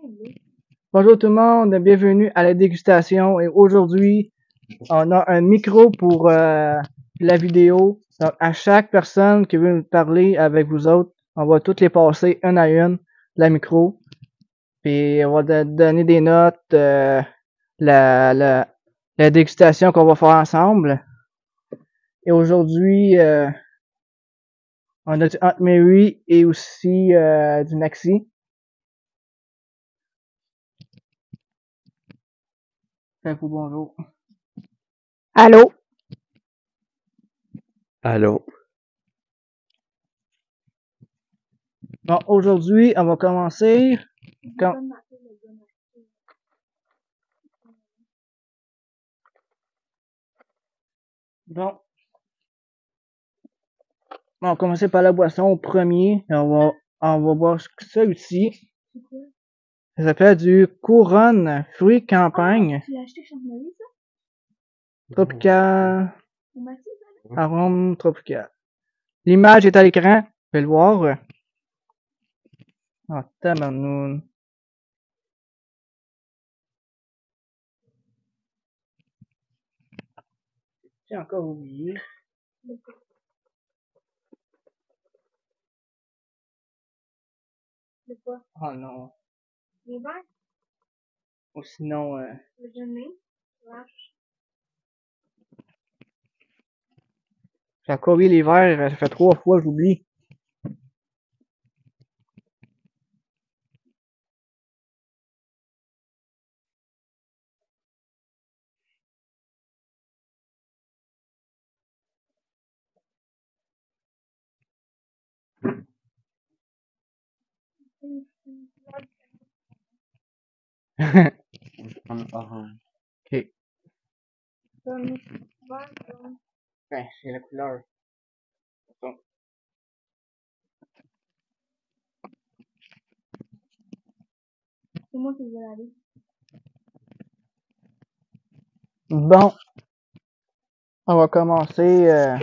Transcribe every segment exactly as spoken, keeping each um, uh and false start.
Bonjour tout le monde, bienvenue à la dégustation et aujourd'hui on a un micro pour euh, la vidéo. Donc à chaque personne qui veut parler avec vous autres, on va toutes les passer une à une la micro. Puis on va de- donner des notes, euh, la, la, la dégustation qu'on va faire ensemble. Et aujourd'hui euh, on a du Aunt Mary et aussi euh, du Maxi. Faites-vous bonjour. Allô? Allô? Bon, aujourd'hui, on va commencer. Comme... Bon. On va commencer par la boisson au premier. Et on va, on va boire celui-ci. Ça s'appelle du Couronne Fruit Campagne. Tu l'as acheté chez Marie, ça? Tropical. Au Maxi, ça? Arôme tropical. L'image est à l'écran. Vous pouvez le voir. Ah, tabarnoune. J'ai encore oublié. C'est quoi? Oh non. Les verres? Ou sinon, euh... Le déjeuner? Vache. j'ai encore oublié les verres. Ça fait trois fois que j'oublie. Ok. Comme vert, comme... Ben, c'est la couleur. Bon. C'est moi qui vais aller. Bon. On va commencer. Euh...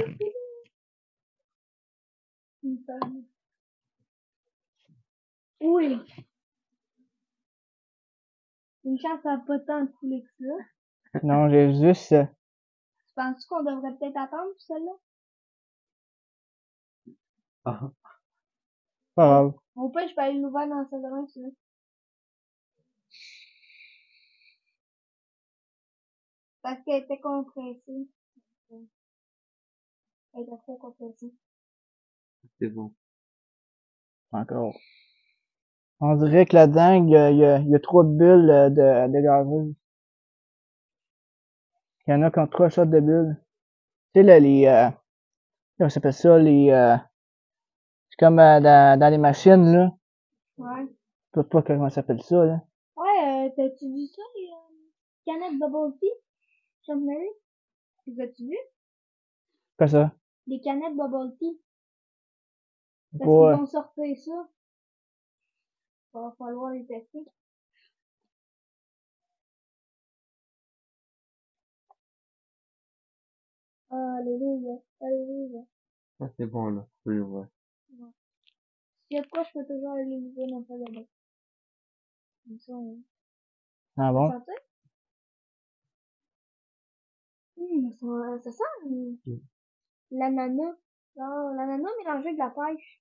Une femme. Oui. Une chance, ça n'a pas tant coulé que ça. Non, j'ai juste. Euh... Tu penses qu'on devrait peut-être attendre pour celle-là? Ah, Pas grave. Au pire, je peux aller l'ouvrir dans la salle de bain, si tu veux. Parce qu'elle était compressée. Elle était trop compressée. c'est bon. Encore. On dirait que là-dedans, il y a, il y a, il y a trop de bulles euh, de, de gazeuse. Il y en a qui ont trois shots de bulles. Tu sais, là, les... Euh, comment ça s'appelle ça? Les... Euh, c'est comme euh, dans, dans les machines, là. Ouais. Je sais pas comment ça s'appelle ça, là. Ouais, euh, t'as-tu vu ça, les euh, canettes Bubble Tea? Chez Mary? Les as-tu vu? Quoi ça? Les canettes Bubble Tea. Parce qu'ils Pas... vont sortir ça. Il va falloir les tester. Alléluia, alléluia. Ah, c'est bon, là. Oui, ouais. Ouais. S'il y a de quoi, je peux toujours aller les ouvrir dans le salle de bain. Comme ça, on Ah va bon? sentir. Hum, ça, ça sent hum, Mm. l'ananas. Oh, l'ananas mélangé avec de la pêche.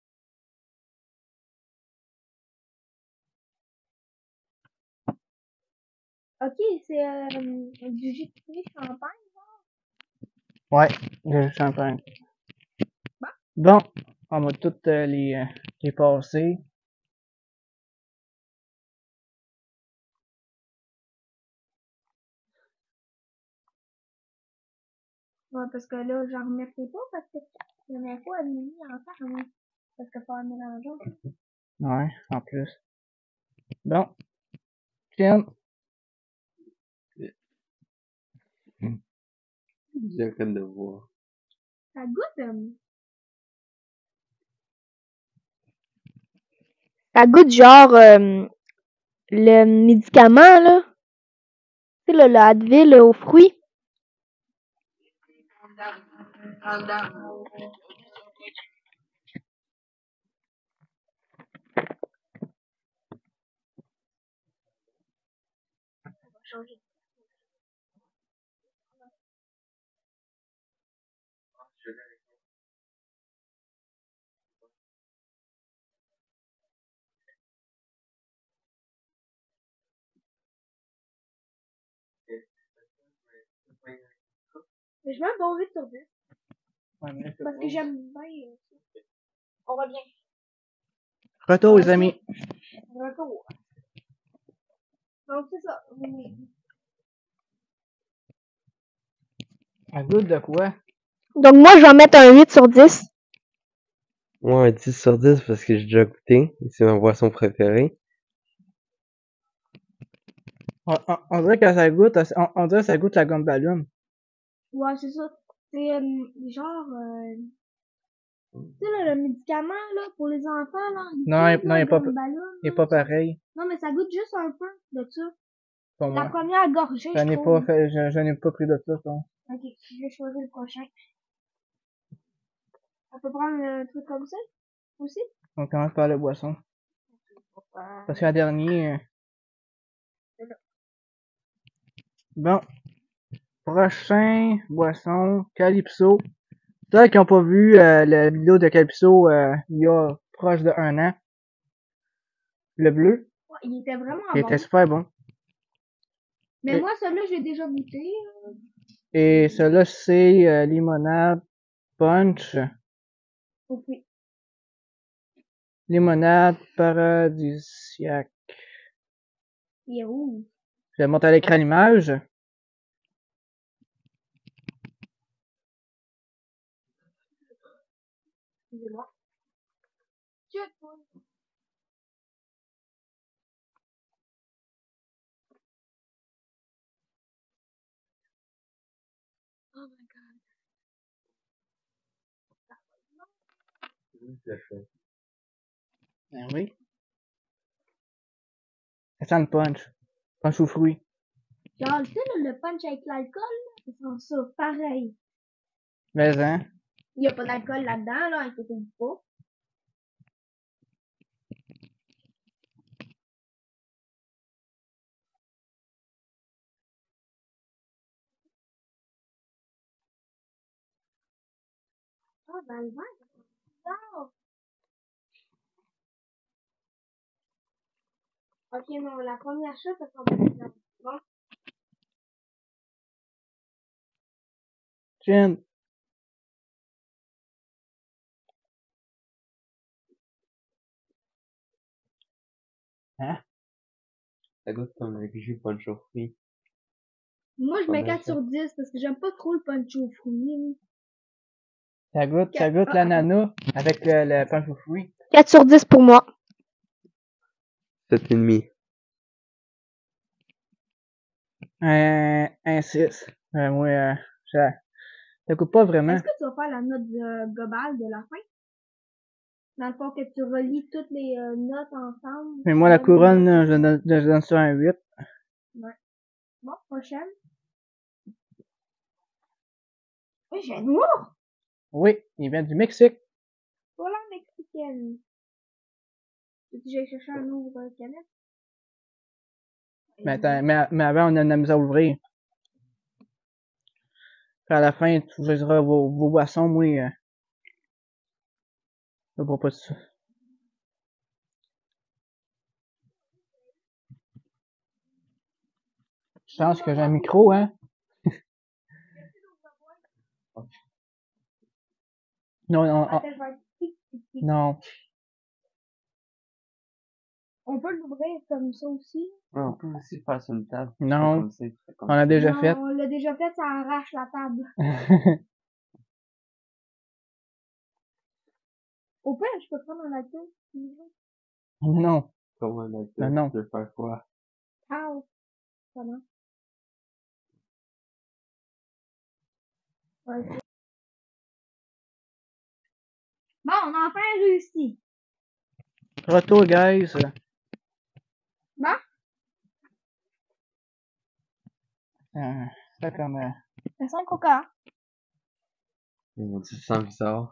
Ok, c'est euh, du jus de fruits champagne. Ouais, j'ai le champagne. Bon, on va toutes euh, les, euh, les passer. Ouais, parce que là, j'en remettrai pas parce que la dernière fois, elle m'a mis en faire un parce que pas mélanger. Ouais, en plus. Bon, tiens. J'ai hâte de voir. Ça goûte. Euh, ça goûte genre euh, le médicament, là. Tu sais, le, le Advil euh, aux fruits. changer. Mais je mets un bon huit sur dix. Ouais, mais c'est Parce bon. que j'aime bien. euh, On revient. Retour, les amis. Retour. Donc, c'est ça. Ça goûte de quoi? Donc, moi, je vais mettre un huit sur dix. Moi, un dix sur dix parce que j'ai déjà goûté. et C'est ma boisson préférée. On, on, on dirait que ça goûte, on, on dirait que ça goûte la gomme ballon. Ouais, c'est ça. C'est euh, genre. Euh, tu sais, là, le médicament, là, pour les enfants, là. Il Non, il- pique, non, là, il est pas, comme ballon, il est là, pas ça- pareil Non, mais ça goûte juste un peu de ça. pour La moi. première gorgée, Je je n'ai trouve. pas fait, je, je n'ai pas pris de ça, donc. Ok, je vais choisir le prochain. On peut prendre un truc comme ça aussi? On commence par la boisson. Parce que la dernière. euh, Bon. Prochain boisson, Calypso. Ceux qui n'ont pas vu euh, la vidéo de Calypso euh, il y a proche de un an. Le bleu. Ouais, il était vraiment Il bon. était super bon. Mais Et- moi, celui-là, j'ai déjà goûté. Et celui-là, c'est euh, limonade punch. Oh, oui. Limonade paradisiaque. Il est rouge. Je vais monter à l'écran l'image. Excusez-moi. Tiens, toi. Oh my god. Ben oui. Ça sent le punch. Punch aux fruits. Genre, tu sais, là, le punch avec l'alcool, là, ils font ça pareil. Mais hein. Il n'y a pas d'alcool là-dedans, là, inquiétez-vous pas. Ah, ben, le vin, c'est bizarre. Ok, non, la première chose, ça sent bien. Bon, Gin. Hein? Ça goûte comme le jus punch aux fruits. moi, je Pas mets mal quatre sur dix parce que j'aime pas trop le punch aux fruits. Ça goûte, ça Quatre- goûte ah, l'ananas avec le, le punch aux fruits. quatre sur dix pour moi. sept et demi. Un, un six. Euh, moi, euh, ça, ça goûte pas vraiment. Est-ce que tu vas faire la note euh, globale de la fin? Dans le fond, que tu relis toutes les euh, notes ensemble. Mais moi, la tu donnes une couronne, note. là, je donne, je donne ça un huit. Ouais. Bon, prochaine. Oui, j'ai un noir. Oui, il vient du Mexique. Voilà, mexicaine. Tu que j'aille chercher un ouvre euh, canette? Mais, attends, mais, mais avant, on a de la misère à ouvrir. Puis à la fin, tu choisiras vos, vos boissons. Moi, euh, je bois pas de ça. Chance que j'ai un micro, hein. Non, non, Attends, oh, je vais être petit, petit, petit. non. On peut l'ouvrir comme ça aussi. Ouais, on peut aussi faire sur une table. Non. Comme ça, tu fais comme On l'a ça. déjà Non, fait. on l'a déjà fait, ça arrache la table. Au pire, je peux prendre un alcool si tu veux. non. Comment on a fait? Non, non. Tu veux faire quoi? Ah, comment? Ouais, c'est- bon, on a enfin réussi. Retour, guys. Bon, Euh, ça comme... euh, ça sent le coca. Mon Dieu, ça sent bizarre.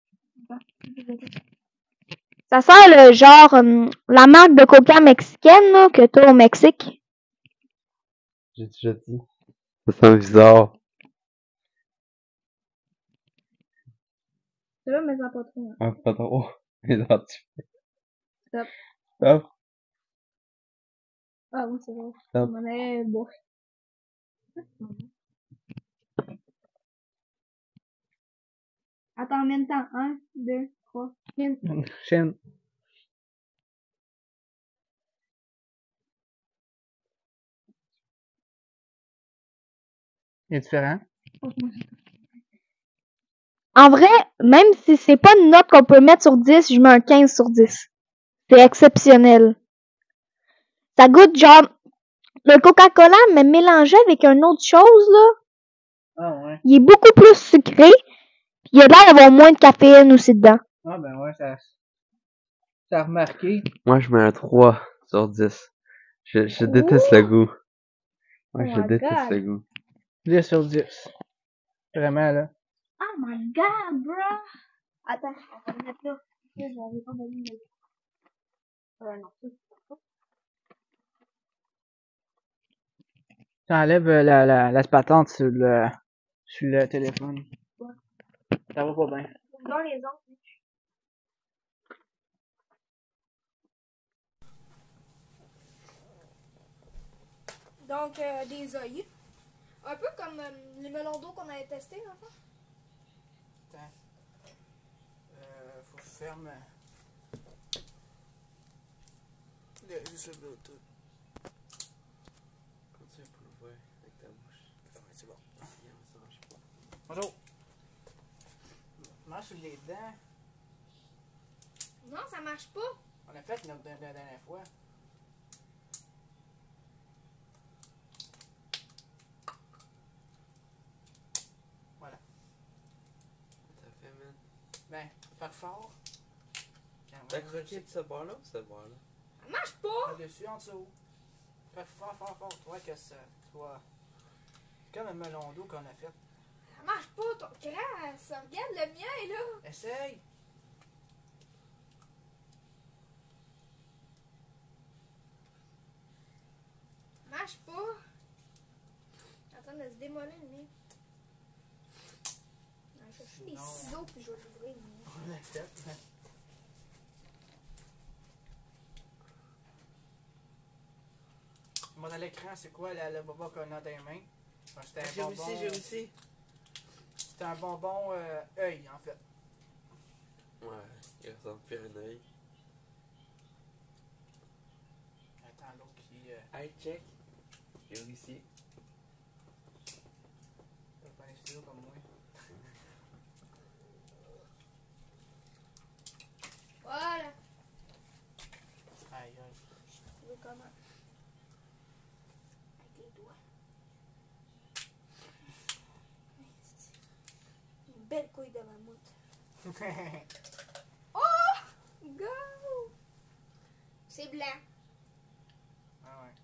Ça sent le genre, hum, la marque de coca mexicaine là, que t'as au Mexique. J'ai déjà dit. Ça sent bizarre. C'est là, mais ça pas trop. Hein. Ah, pas trop. Les dentifrices. Stop. Stop. Ah oui, c'est vrai. Stop. On en est beau. Attends, en même temps. Un, deux, trois. Une. Chaîne. Il est différent. En vrai, même si c'est pas une note qu'on peut mettre sur dix, je mets un quinze sur dix. C'est exceptionnel. Ça goûte genre le Coca-Cola, mais mélangé avec une autre chose, là. Ah ouais. Il est beaucoup plus sucré. Puis il a l'air d'avoir moins de caféine aussi dedans. Ah ben ouais, ça. Ça a remarqué. Moi, je mets un trois sur dix. Je, je Ouh! déteste le goût. Moi, Oh je my déteste god. le goût. dix sur dix. Vraiment, là. Oh my god, bro. Attends, on va le mettre là. Je n'avais pas donné le... Euh, non, ça, c'est pas ça. T'enlèves euh, la, la, la patente sur le, sur le téléphone. Ouais. Ça va pas bien. Dans les autres. Donc, euh, des œillets. Un peu comme euh, les melons d'eau qu'on avait testés, en fait. Attends. Euh, faut que je ferme. Le, juste le Bluetooth. Continue pour l'ouvrir avec ta bouche. Ah ouais, c'est bon. Bonjour. Marche sur les dents. Non, ça marche pas. On a fait notre la dernière fois. Voilà. T'as fait, man. Ben, par fort. T'as croqué de ce bord-là ou ce bord-là? Ça marche pas. Par-dessus, en dessous. Fais fort, fort, fort. Tu vois que ça. Tu vois. C'est comme un melon d'eau qu'on a fait. Ça marche pas, ton cran. Ça regarde le mien, là. Essaye. Ça marche pas. Attends de se démolir le mien. Je vais chercher des Non. ciseaux puis je vais l'ouvrir. le mien. On l'a fait. Moi, dans l'écran, c'est quoi la, le boba qu'on a dans les mains? Ben, c'était un J'ai bonbon. réussi, j'ai réussi. C'était un bonbon euh, œil, en fait. Ouais, il ressemble plus à un œil. Attends, l'autre qui. Euh, Hey, check. J'ai réussi. peut pas les stylos comme moi. Voilà. Aïe, aïe. Je veux comment? Avec les doigts. Une belle couille de mammouth. Oh! Go! C'est blanc. Ah ouais.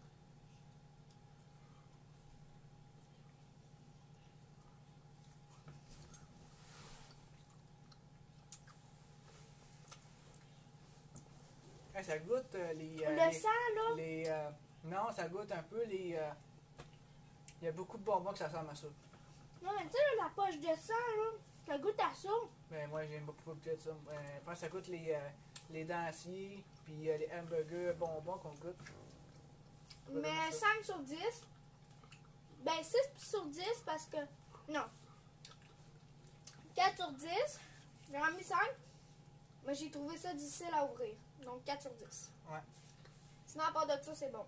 Hey, ça goûte euh, les, euh, Le les, sang, là. les, euh, non, ça goûte un peu les. euh, Il y a beaucoup de bonbons que ça ressemble à ça. Non, mais tu sais, là, la poche de sang, là, ça goûte à ça. Ben moi j'aime beaucoup de ça. Euh, je pense que ça goûte les, euh, les dentiers, puis euh, les hamburgers bonbons qu'on goûte. Ça Mais donne ça. cinq sur dix. Ben, six sur dix parce que. Non. quatre sur dix. J'en ai mis cinq. Mais j'ai trouvé ça difficile à ouvrir. Donc quatre sur dix. Ouais. Sinon, à part de ça, c'est bon.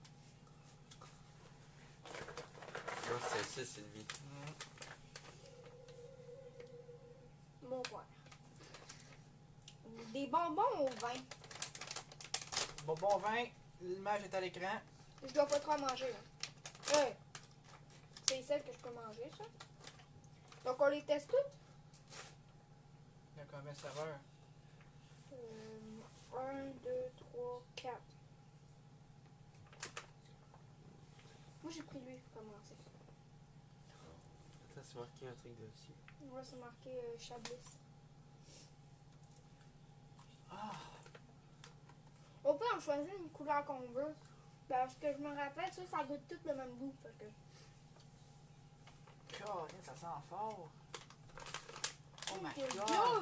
Non, c'est ça, c'est le vie. Mon père. Des bonbons au vin. Bonbon vin, l'image est à l'écran. Je dois pas trop en manger, là. Ouais. C'est celle que je peux manger, ça. Donc, on les teste toutes. Il y a combien de saveurs? Euh, un, deux, trois, quatre. Moi, j'ai pris lui pour commencer. Attends, c'est marqué un truc dessus. Moi, c'est marqué euh, Chablis. Ah! On peut en choisir une couleur qu'on veut. Parce que je me rappelle, ça, ça goûte tout le même goût. Parce que... Caroline, ça sent fort. Oh my C'est god. dur!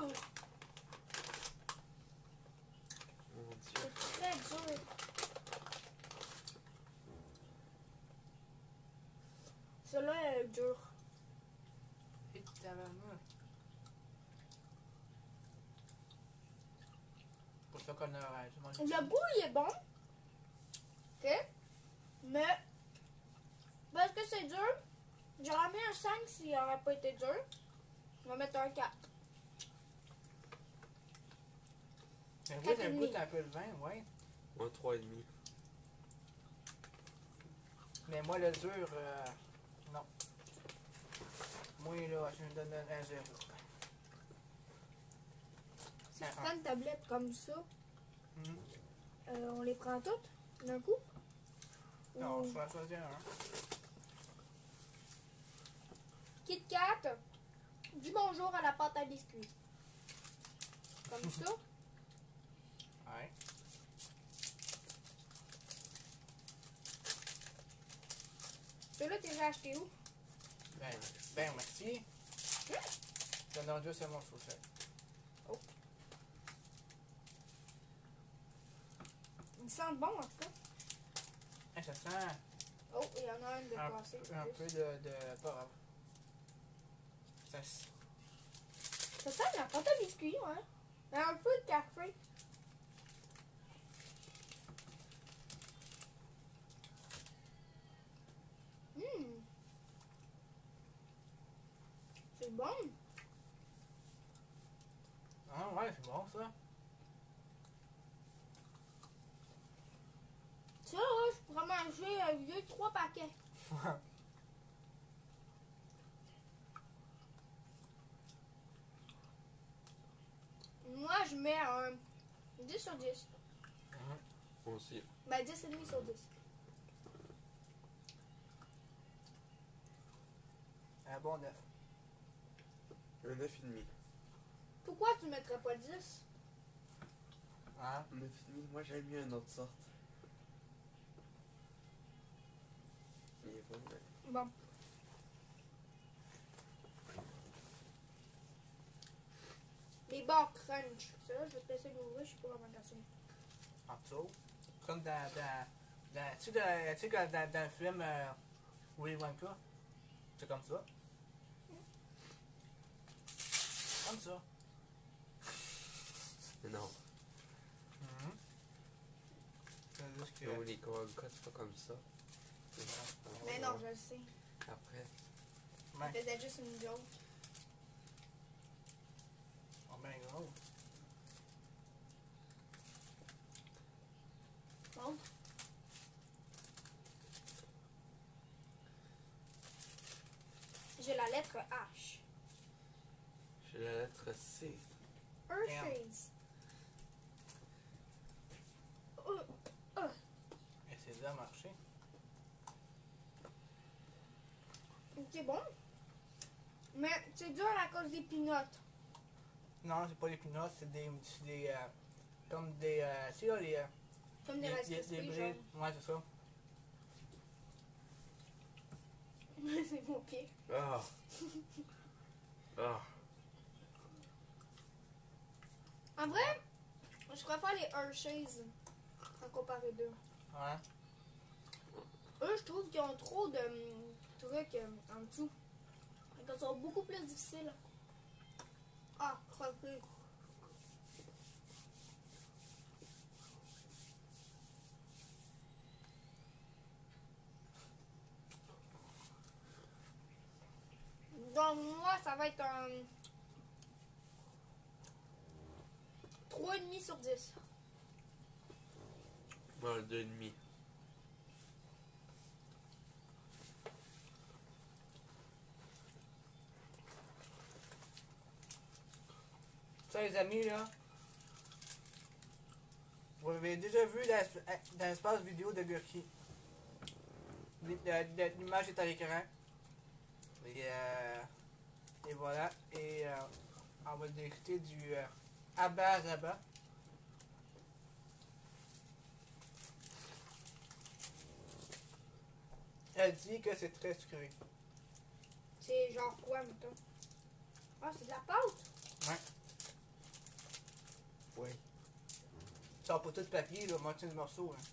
Mon Dieu. C'est très dur. Celui-là est dur. Et tabarnak. Pour ça qu'on a euh, tout le monde- Le goût, il est bon. Ok? Mais, parce que c'est dur, j'aurais mis un cinq s'il n'aurait pas été dur. On va mettre un quatre. Mais oui, Quatre ça et goûte demi. un peu le vin, ouais. Moi, trois et demi. Mais moi, le dur, euh, non. Moi, là, je me donne un zéro. Si je prends une tablette comme ça, Mhm. euh, on les prend toutes d'un coup? Non, Ou- je vais choisir un. Kit Kat, dis bonjour à la pâte à biscuits. Comme ça. Ouais. Celui-là, tu les as achetés où? Ben, ben merci. Je donne juste à mon chaussette. Ils sentent bon en tout cas. Hey, ça sent Oh, il y en a un de un, passé. un peu de, de pas grave. Ça, s- Ça sent la pâte à biscuits, ouais. Il y a un peu de café. Hum. C'est bon. Ah ouais, c'est bon ça. Ça, là, je pourrais manger euh, deux, trois paquets. Moi, je mets un dix sur dix. Moi aussi. Ben, dix et demi sur dix. Un bon neuf. Un neuf et demi. Pourquoi tu mettrais pas dix? Hein? neuf et demi, moi j'aime mieux une autre sorte. Il est bon, mais... Bon. Les barres crunch. Ça, je vais te laisser l'ouvrir, je suis pas vraiment attention. En dessous. Comme dans, dans, dans, tu sais, dans, tu sais, quand dans, dans le film euh, Willy Wonka. C'est comme ça. Comme ça. Mais non. Mhm. C'est juste que... Non, les Coca, c'est pas comme ça. Mais non, je le sais. Après. Ouais. C'était juste une joke. Oh ben gros. Bon. J'ai la lettre H. J'ai la lettre C. Hershey's. Euh, euh. Et c'est là marché. C'est bon. Mais c'est dur à cause des pinottes. Non, c'est pas des peanuts, c'est des, c'est des, euh, comme des, euh, tu sais là, les, euh, Comme des des, Rice des, des Krispies, brides. genre. Ouais, c'est ça. C'est mon pied. Ah! Ah! En vrai, je préfère les Hershey's à comparer d'eux. Ouais. Eux, je trouve qu'ils ont trop de hum, trucs euh, en dessous. Ils sont beaucoup plus difficiles. Ah, croquer. Donc, moi, ça va être un trois virgule cinq sur dix. Moi, le deux et demi. Ça, les amis, là, vous avez déjà vu dans, dans l'espace vidéo de Gurki. L'image est à l'écran. Et, euh, et voilà. Et euh, on va discuter du euh, Abba Zaba. Elle dit que c'est très sucré. C'est genre quoi, mettons? Ah, c'est de la pâte? Ouais. Oui. Sors pas tout le papier, là, moitié de morceau. Hein.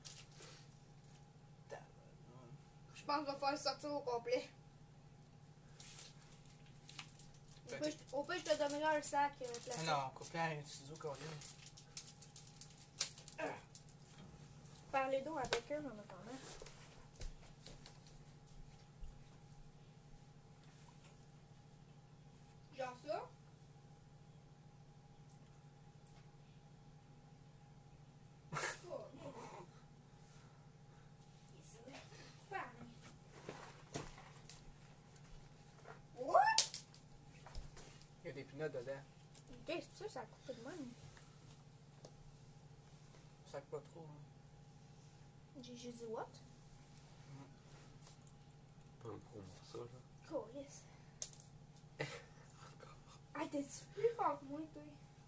Je pense qu'il va falloir le sortir au complet. Au Fait pire, je- au pire, je te donnerai un sac euh, Ah plastique. non, couper un ciseau qu'on a. Parlez donc avec eux en attendant. Genre ça? Oh, non. Pareil. What? Il y a des pinottes dedans. Qu'est-ce que ça, ça a coupé de même? Ça sac pas trop. Hein. J'ai juste dit what? Pas un gros morceau, là. Colis. Ah, t'es-tu plus fort que moi, toi?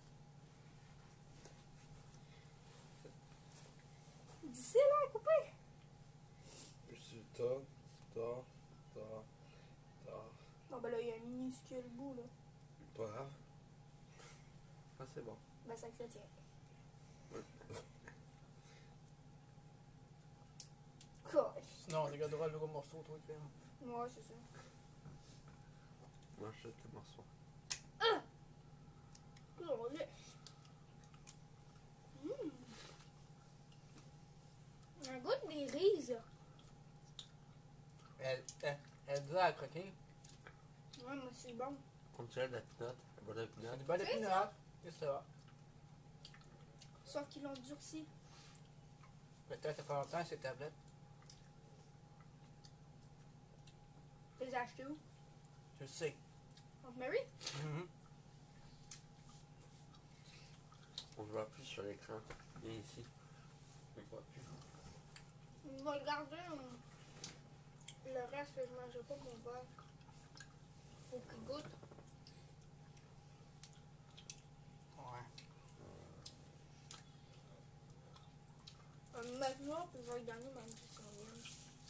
D'ici là, à couper. Je suis tard, tard, tard, tard. Non, ben là, il y a un minuscule bout, là. Pas grave. Ah, c'est bon. Ben, ça que le tien. Colis. Sinon, on regardera le gros morceau, toi, tu fais. Ouais, c'est ça. Moi, je jette le morceau. Colis. Mmh. Un goût des rises. Elle, elle, elle dit à croquer. Ouais, moi, c'est bon. On dirait de la pinotte. Un bol de C'est pinotte. du bol de C'est pinot. C'est ça. Sauf qu'ils l'ont durci. Peut-être ça fait longtemps ces tablettes. Tu les as achetées où? Je le sais. Aunt Mary? Mhm. On ne voit plus sur l'écran. Viens ici. On ne voit plus. On va le garder. on- Le reste, je ne mangerai pas mon verre. Faut qu'il goûte. Ouais. Euh, Maintenant, puis je vais le gagner même si ça vient.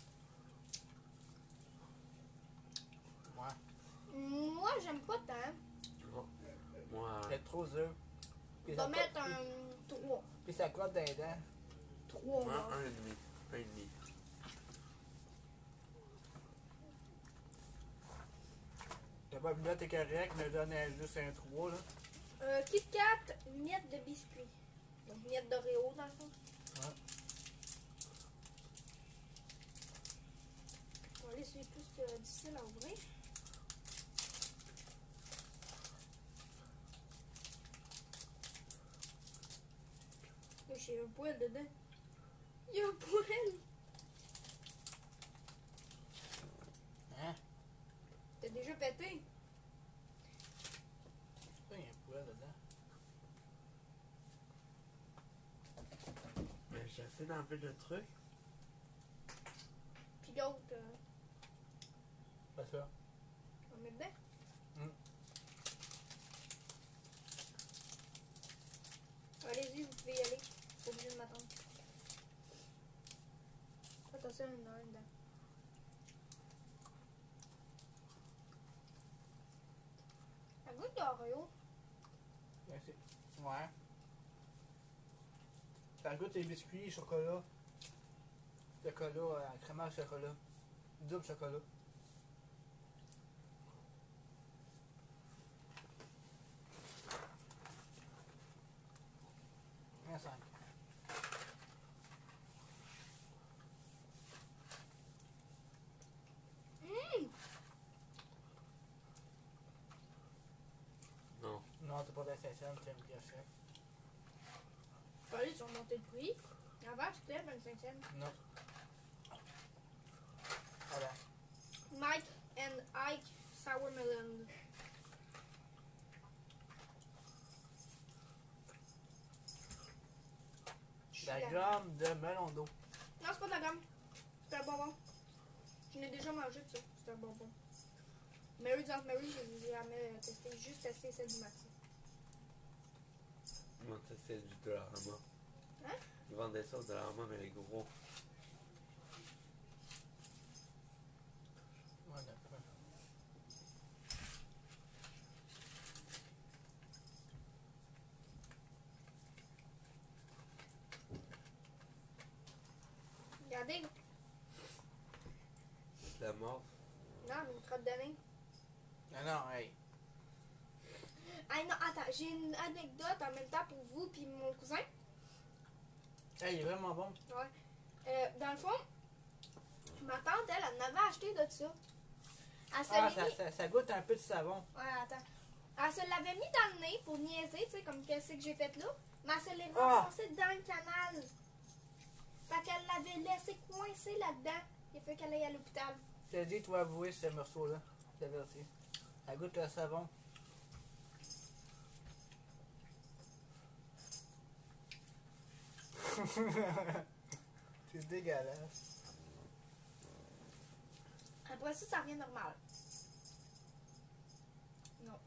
Ouais. Moi, j'aime pas tant. Non. Moi, Elle est trop dur. Je Puis vais ça mettre cote- un trois. Puis ça cote dans les dents. trois, moi, là. un et demi. Un et demi. La bonne note est correcte, mais donne juste un trois, là. Euh, Kit Kat, miettes de biscuit. Donc, miettes d'Oreo, dans le fond. Ouais. On va aller c'est plus euh, difficile à ouvrir. Là, j'ai un poil dedans. Il y a un poil. Hein? T'as déjà pété? Il y a un poil dedans. Mais j'essaie d'enlever le truc. Puis l'autre, euh, C'est ça. on met dedans. Mm. Allez-y, vous pouvez y aller. Pas obligé de m'attendre. Attention, il y en a un dedans. Un goût d'Oreo. Merci. Ouais. Ça goûte les biscuits, chocolat. Chocolat, euh, crémage chocolat. Double chocolat. Un cinq. Hum! Non. Non, t'as pas vingt-cinq cents, t'as une pièce chèque. Allez, ils ont monté le prix. Avant, c'était vingt-cinq cents. Non. Voilà. Mike and Ike Sour Melon. La gomme de melon d'eau. Non, c'est pas de la gomme. C'est un bonbon. Je l'ai déjà mangé de ça. C'est un bonbon. Mary Aunt Mary, je les ai jamais testé. Juste testé celle du matin. Moi, ça, c'est du Dollarama. Hein? Ils vendaient ça au Dollarama, mais les gros. Regardez. La mort. Non, une crotte de nez. Non, non, hey. Ah non, attends, j'ai une anecdote en même temps pour vous puis mon cousin. Hey, il est vraiment bon. Ouais. Euh, dans le fond, ma tante, elle, elle en avait acheté de ça. Elle se Ah, l'est ça, mis... ça, ça goûte un peu de savon. Ouais, attends. Elle se l'avait mis dans le nez pour niaiser, tu sais, comme qu'est-ce que j'ai fait là. Mais elle se l'est Ah. renfoncée dans le canal. Fait qu'elle l'avait laissé coincé là-dedans. Il a fait qu'elle aille à l'hôpital. Je t'ai dit, tu vas avouer ce morceau-là. Je t'avertis. Ça goûte le savon. C'est dégueulasse. Après ça, ça revient normal. Non.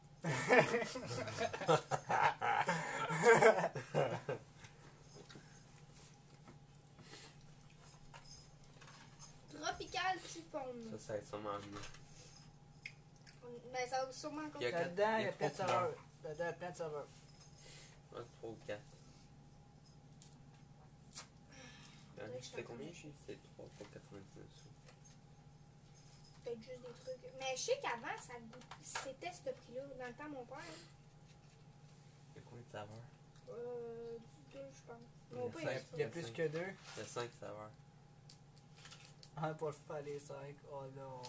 Tropical typhon. Ça, ça va être sûrement mieux. Ben, ça va sûrement Il y a continuer. quatre- Là-dedans, il il y y a a plein de trois saveurs. Là-dedans, il y a plein de saveurs. Ouais, trois ou quatre. Ouais, je C'était t'entends. combien, chez C'est trois pour quatre-vingt-dix-neuf sous. Peut-être juste des trucs. Mais je sais qu'avant, ça goût- c'était ce prix-là. Dans le temps, mon père. hein. Il y a combien de saveurs? Euh, deux, je pense. Il y Mon a père, cinq. il Il y a plus que deux. Il y a cinq saveurs. Ah, pour faire les cinq. Oh non.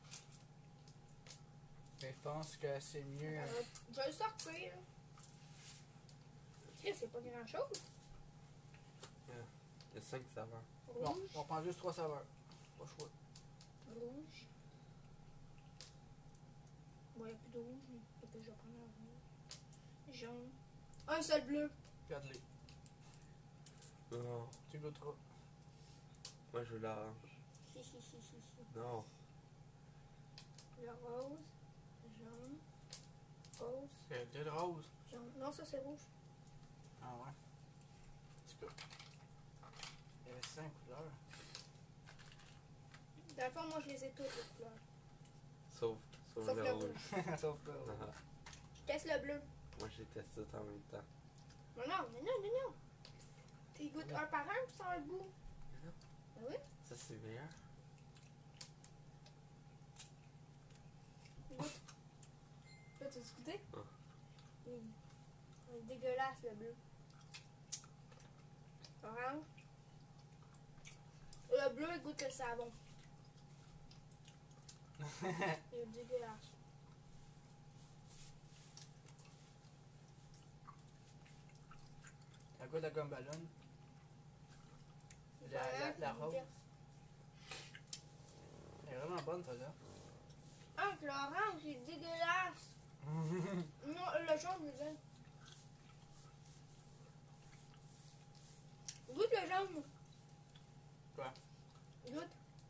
Mais je pense que c'est mieux. Euh, je vais le sortir. Chris, c'est pas grand-chose. Il y a cinq saveurs. Bon, Rouge, on prend juste trois saveurs. Pas le choix. rouge. Bon, il n'y a plus de rouge. mais peut-être que je vais prendre un rouge. Jaune. Un seul bleu. Regarde-les. Non. Tu goûteras. Moi, je veux l'orange. Si, si, si, si, si. Non. Le rose. Jaune. Rose. C'est de rose. Jaune. Non, ça, c'est rouge. Ah ouais. En tout cas. Il y avait cinq couleurs. Dans le fond, moi, je les ai toutes, les couleurs. Sauf, sauf, Sauf le le rouge. rouge. Sauf le rouge. Ah, Je teste le bleu. moi, j'ai testé tout en même temps. Non, non, mais non, non, non. Tu goûtes un par un, puis ça a un goût. Non. Ben oui. Ça, c'est meilleur. Goûte. Là, tu as goûté? Ah. Oui. C'est dégueulasse, le bleu. Orange. Le bleu, il goûte le savon. Il est dégueulasse. Ça goûte la gomme ballon. La, Voilà, la, la puis rose. goûter. Elle est vraiment bonne, celle-là. Ah, que l'orange, c'est dégueulasse. Non, le jaune, je veux dire. Goûte le jaune. Quoi? Goûte.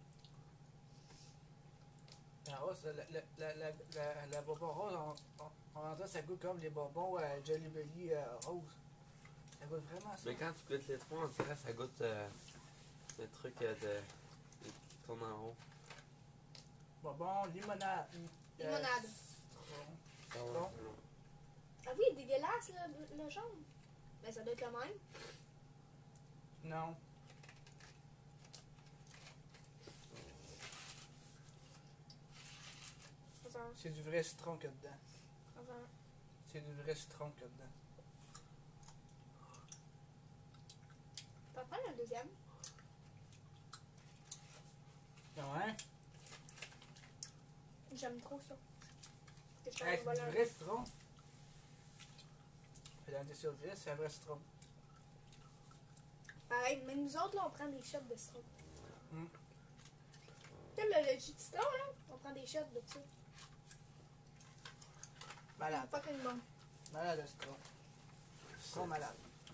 La rose, la, la, la, la, la, la bonbon rose, on, on, on entend ça goûte comme les bonbons euh, Jelly Belly euh, rose. Ça goûte vraiment ça. Mais quand tu goûtes les trois, on dirait que ça goûte euh, le truc euh, de, de- qui tourne en rond. Bonbon, limonade. euh, Limonade. citron. Ah ouais, Bon. non. Ah oui, il est dégueulasse, le, le jaune. Ben, ça doit être le même. Non. Attends, C'est du vrai citron qu'il y a dedans. attends. C'est du vrai citron qu'il y a dedans. Tu vas prendre un deuxième? Ah ouais? J'aime trop ça. Que je Hey, t'en c'est vole du un. vrai citron. Dans des sur dix, c'est un vrai citron. Pareil, mais nous autres, là, on prend des shots de citron. Mm. Tu sais, le, le jus de citron, là, on prend des shots de ça. Malade. Pas qu'une bonne. Malade le citron. Citron malade.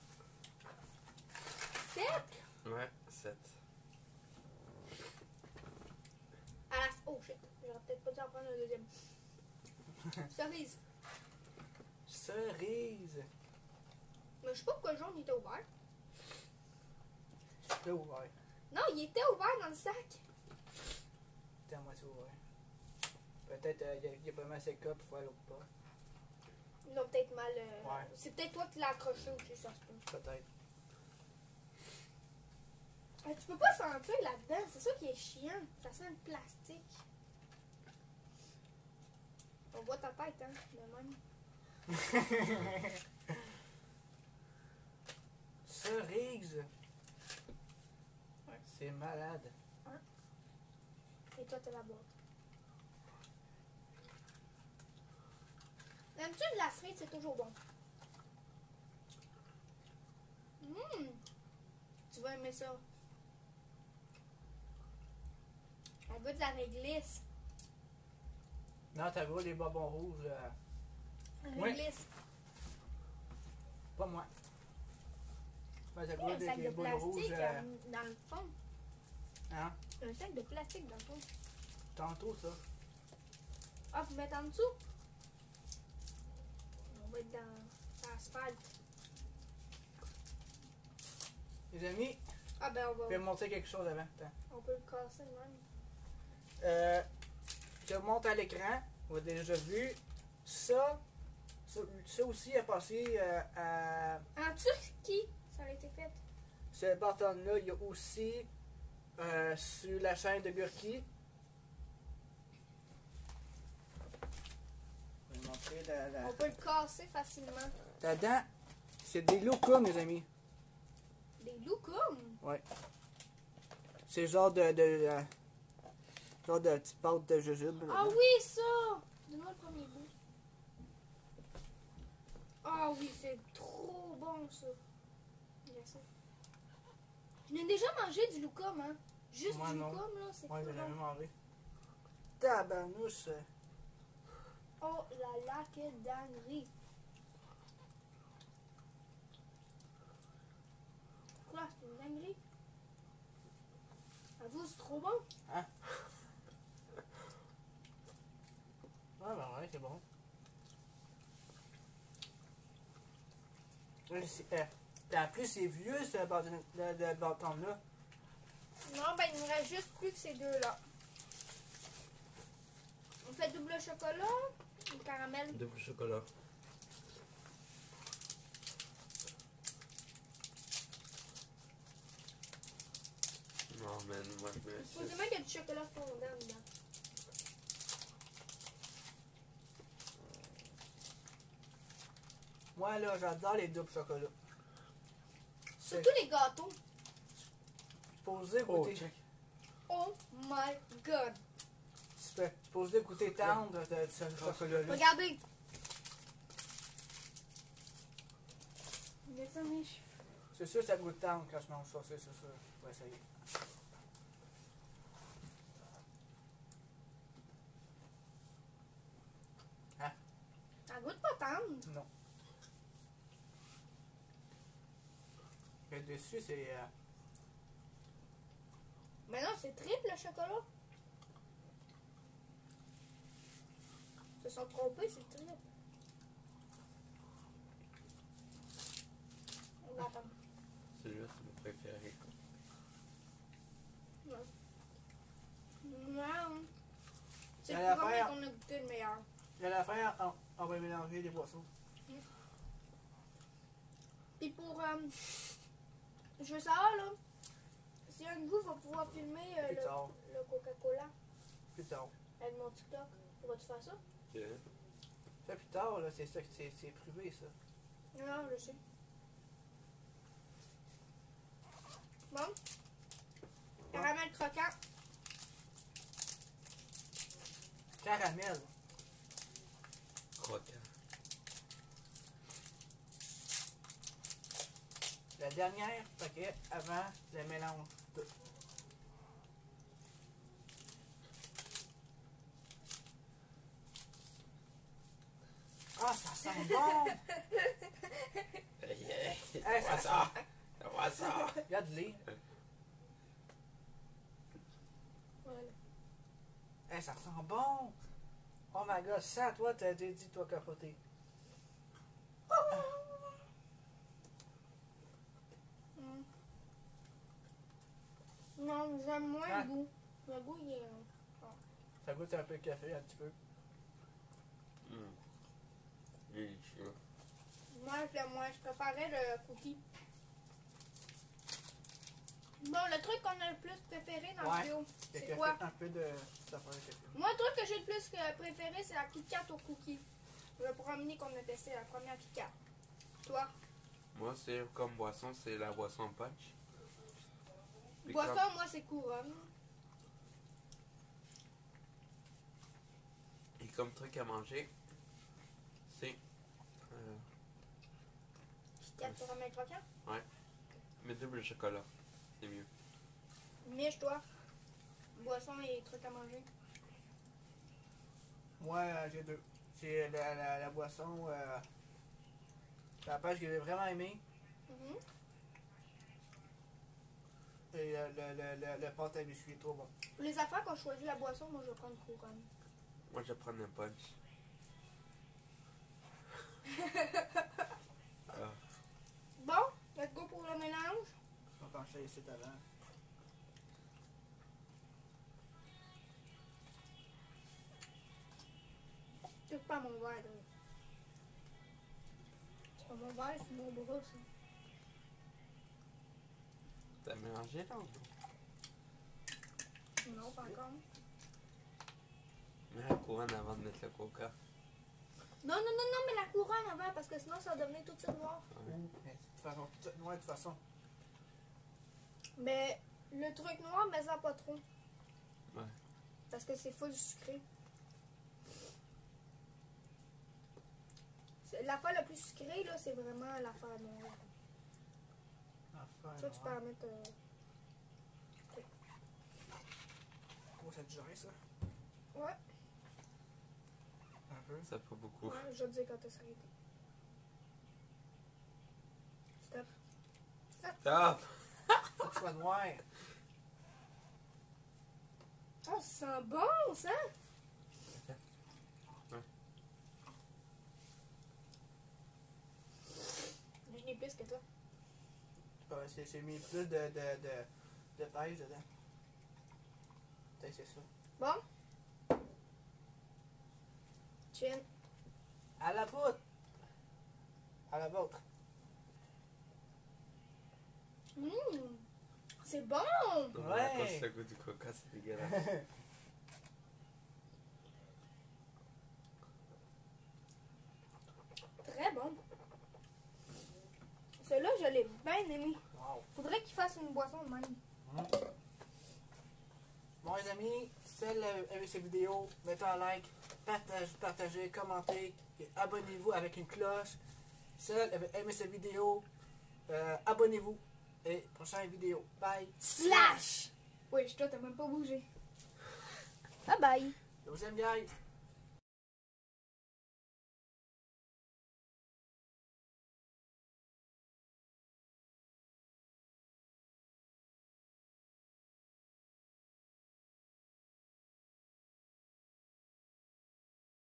sept? Ouais, sept. À la... Oh shit, j'aurais peut-être pas dû en prendre un deuxième. Cerise. Cerise. Mais je sais pas pourquoi le jaune il était ouvert. C'était ouvert. Non, il était ouvert dans le sac. C'était à moitié ouvert. Peut-être euh, il y a- il y, a pas mal ses cas pour faire l'autre pas. Ils l'ont peut-être mal. euh, Ouais. C'est peut-être toi qui l'as accroché aussi, ça se peut. Peut-être. Euh, Tu peux pas sentir là-dedans, c'est ça qui est chiant. Ça sent le plastique. On voit ta tête, hein, de même. Cerise. Ouais. C'est malade. Et toi, t'as la boîte. Aimes-tu de la cerise, c'est toujours bon. Hum, Tu vas aimer ça. Elle goûte de la réglisse. Non, t'as vu les bonbons rouges. euh, La Oui. réglisse. Pas moi. Ouais, t'as Il y a vu un des, sac des de bonbons rouges. plastique euh, euh, dans le fond. hein? Un sac de plastique dans le fond. Tantôt, ça. Ah, vous mettez en dessous? On va être dans, dans l'asphalte. Les amis, Ah ben on je vais va. montrer quelque chose avant. Attends. On peut le casser de même. Euh, je monte à l'écran. On a déjà vu. Ça, ça, ça aussi a passé euh, à En Turquie, ça a été fait. ce bâton-là. Il y a aussi euh, sur la chaîne de Gurki. Je vais vous montrer la, la- On peut le casser facilement. Là-dedans, c'est des loukoums, mes amis. Des loukoums. Ouais. C'est genre de, de, euh, genre de petite pâte de jujube. Ah là-dedans. oui, ça! Donne-moi le premier bout. Ah oui, c'est trop bon, ça. Merci. Je n'ai déjà mangé du loukoum, hein. Juste Moi, du non. loukoum, là, c'est Ouais, trop je l'ai jamais bon. mangé. Tabarnouche. Oh là là, quelle dinguerie. Quoi, c'est une dinguerie? Avoue, c'est trop bon. Ouais, ben ouais, c'est bon. Ouais, c'est- euh, puis en plus, c'est vieux, ce bâton- le, le bâton-là. Non, ben il me reste juste plus que ces deux-là. On fait double chocolat ou caramel? Double chocolat. Non, man, moi je mets Supposément qu'il y a du chocolat fondant dedans. Moi, là, j'adore les doubles chocolats. C'est Surtout les gâteaux. supposé Oh, goûter... check. Oh my god. C'est supposé goûter tendre de, de ce chocolat-là. Regardez. Mets ça, mes cheveux. C'est sûr que ça goûte tendre quand je mange ça, c'est sûr. Je vais essayer. Ça goûte pas tendre. Non. Le dessus, c'est... euh, Mais non, c'est triple le chocolat. Ils se sont trompés, c'est triple. On va attendre. Celui-là, c'est mon préféré. Non. Non. C'est À le la premier fin- qu'on a goûté le meilleur. À la fin, on, on va mélanger les boissons. Puis pour. Euh, je veux savoir, là. Si un de vous va pouvoir filmer euh, Plus tard. le, le Coca-Cola Plus tard. avec mon TikTok, vas-tu faire ça? Ok. Ça, plus tard, là, c'est ça, c'est c'est privé, ça. Non, je sais. Bon. Caramel croquant. Caramel. Croquant. La dernière paquet avant le mélange. Tout. Ah, ça sent bon! Yeah. Hey, ça ça. sent... Ça va ça. Regarde-les. Voilà. Hey, ça sent bon! Oh my god, ça, toi, t'as dit, toi, capoté. Mm. Non, j'aime moins Ah. le goût. Le goût, il est. Ça goûte un peu le café, un petit peu. Hum. Délicieux. Moi, je l'aime moins. Je préférais le cookie. Bon, le truc qu'on a le plus préféré dans Ouais. la vidéo, Fait c'est que quoi? fait un peu de. Ça fait quelque chose. Moi, le truc que j'ai le plus euh, préféré, c'est la Kit Kat au cookie. Le premier qu'on a testé, la première Kit Kat. Toi? Moi, c'est comme boisson, c'est la boisson punch. Puis Boisson, comme- moi, c'est couronne. Et comme truc à manger, c'est euh, Kit Kat caramel croquant. mes doubles chocolat. C'est mieux. Mich, toi? Boisson et trucs à manger. Moi, euh, j'ai deux. C'est la, la, la boisson. Euh, la pêche que j'ai vraiment aimé. Mhm. Et euh, le, le, le, le pâte à biscuits, trop bon. Pour les affaires qu'on choisit la boisson, moi, je vais prendre couronne. Moi, je prends un punch. Ah, Bon, let's go pour le mélange. On pensait ici avant. C'est pas mon verre, là. C'est pas mon verre, c'est mon bras, ça. t'as mélangé là ou non? Non, pas encore. Mets la couronne avant de mettre le coca. Non, non, non, non, mais la couronne avant, parce que sinon, ça va devenir tout de suite noir. Mais de toute façon, tout- ouais, de toute façon. Mais le truc noir, mais ça pas trop. Ouais. Parce que c'est full sucré. C'est- L'affaire la plus sucrée, là, c'est vraiment l'affaire noire. Enfin, Ça, tu peux en mettre... euh, Oh, ça te dirait ça? Ouais, Un peu. Ça fait beaucoup. ouais, je vais te dire quand t'as arrêté. Stop. Top! Faut que ce soit noir. Oh, ça sent bon, ça! Ouais. Je n'ai plus que toi. Ouais, c'est- J'ai mis plus de, de, de, de pêche dedans. Peut-être c'est ça. Bon? Chin. À la vôtre! À la vôtre. Mmh, c'est bon! Non, mais à Ouais. cause le goût du coca, c'est dégueulasse. Très bon. Celui-là, je l'ai bien aimé. Wow. Faudrait qu'il fasse une boisson de même. Bon, les amis, si vous avez aimé cette vidéo, mettez un like, partage, partagez, commentez et abonnez-vous avec une cloche. Si vous avez aimé cette vidéo, euh, abonnez-vous. Et prochaine vidéo. Bye. Slash! Oui, toi, t'as même pas bougé. Bye bye. Deuxième guys.